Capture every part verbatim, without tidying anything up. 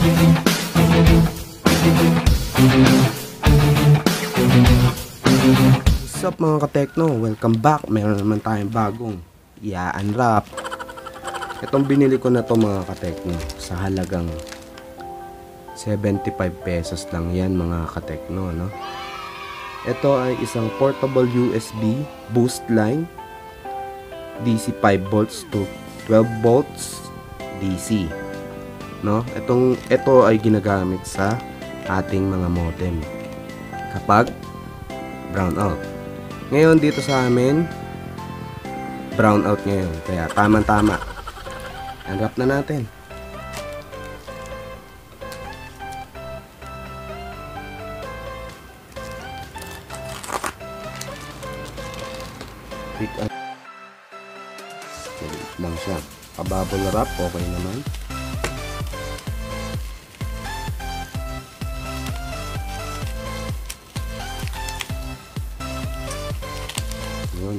What's up mga ka-techno? Welcome back. Meron naman tayong bagong i-unwrap. Itong binili ko na to mga ka-techno sa halagang seventy-five pesos lang yan mga ka-techno, no? Ito ay isang portable U S B boost line, D C five volts to twelve volts D C, no? Itong ito ay ginagamit sa ating mga modem kapag brownout. Ngayon dito sa amin brownout ngayon, kaya tamang-tama. Unwrap na natin. Pick up. Maliit lang siya. Kababble wrap, okay naman. Yun.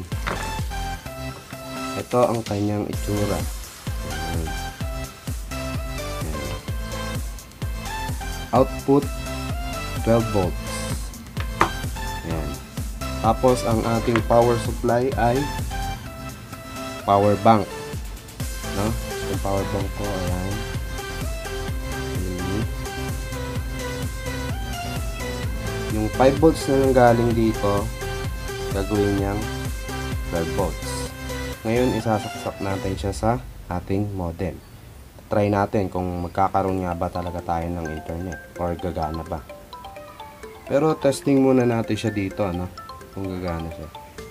Ito ang kanyang itsura. Ayan. Ayan. Output twelve volts. Ayan. Tapos ang ating power supply ay power bank, no? Yung power bank ko, ayan. Ayan. Yung five volts na nanggaling dito, gagawin niyang twelve volts. Ngayon isasaksak natin siya sa ating modem. Try natin kung magkakaroon nga ba talaga tayo ng internet or gagana ba. Pero testing muna natin siya dito, ano, kung gagana siya.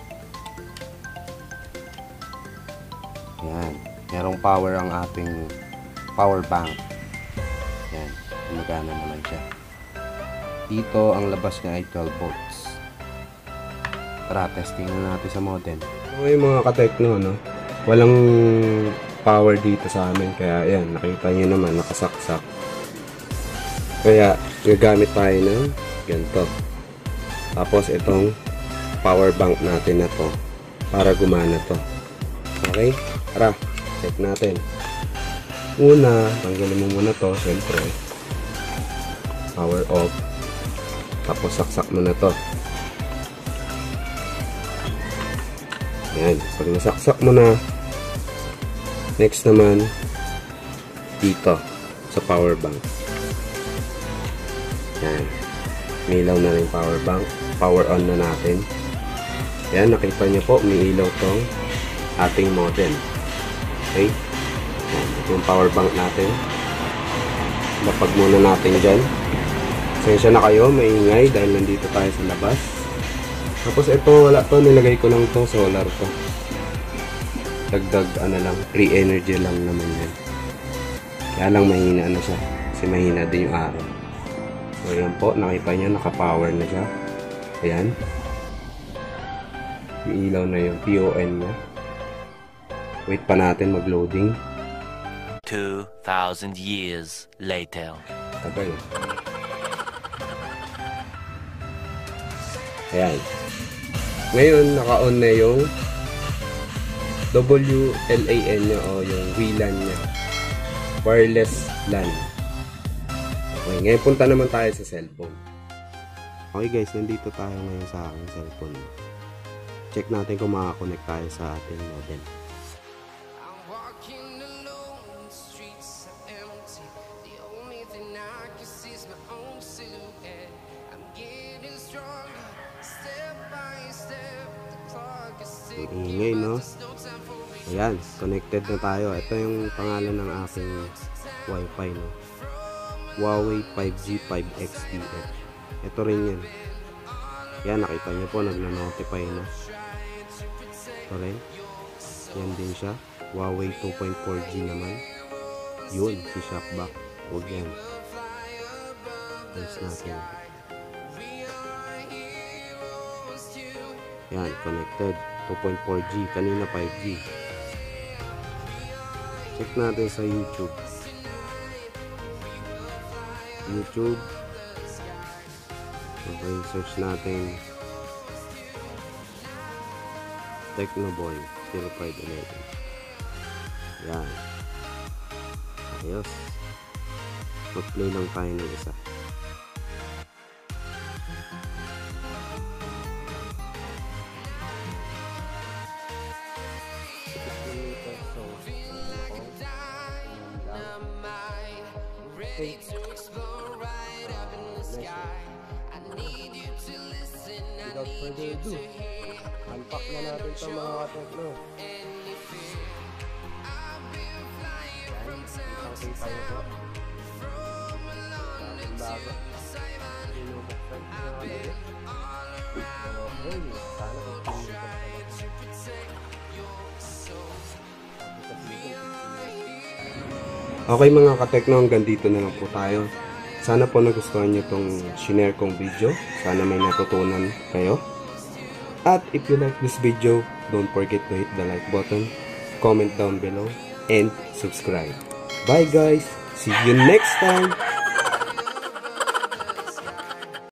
Yan, merong power ang ating power bank. Yan, gumagana naman siya. Dito ang labas niya ay twelve volts. Tara, testing na natin sa modem. Okay mga ka-techno, no? Walang power dito sa amin, kaya ayan, nakita nyo naman, nakasaksak. Kaya gagamit tayo ng ganito. Tapos itong power bank natin na to para gumana to. Okay? Tara, check natin. Una, tanggalin mo muna to, syempre. Power off. Tapos saksak mo na to. Yan, pag nasaksak mo na, next naman dito sa power bank. Yan, may ilaw na rin power bank. Power on na natin. Yan, nakita nyo po, may ilaw tong ating modem. Okay, yan, ito yung power bank natin. Lapag muna natin dyan. Sensya na kayo, maingay dahil nandito tayo sa labas. Tapos ito, wala to, nilagay ko lang to, solar to. Dagdag, ano lang, free energy lang naman yan. Kaya lang mahina na siya, kasi mahina din yung araw. So ayan po, nakita nyo, naka-power na siya. Ayan. Yung ilaw na yung P O N niya. Wait pa natin mag-loading. two thousand years later. Tagal. Ayan. Ngayon, naka-on na yung W L A N niya o yung W LAN niya. Wireless LAN. Okay, ngayon punta naman tayo sa cellphone. Okay guys, nandito tayo ngayon sa aking cellphone. Check natin kung makakonect tayo sa ating modem. Ingay, no? Ayan, connected na tayo. Ito yung pangalan ng aking wifi, no? Huawei five G five X T H. Ito rin yan. Ayan, nakita nyo po, nagna-notify na. Ito rin. Yan din siya. Huawei two point four G naman. Yun, si Shockback. Huwag yan. Ayos natin. Yan, connected. two point four G, kanina five G. Check natin sa YouTube. YouTube. Okay, search natin Technoboy zero five one one. Yan. Ayos. Mag-play lang tayo ng isa. Okay. Without further ado, unpack na natin ito mga katekno. Okay tayo po. Ang bago. Sinubuksan ko na ulit. Okay, sana okay mga katekno, hanggang dito na lang po tayo. Sana po nagustuhan nyo itong shinare kong video. Sana may natutunan kayo. At if you like this video, don't forget to hit the like button, comment down below, and subscribe. Bye guys! See you next time!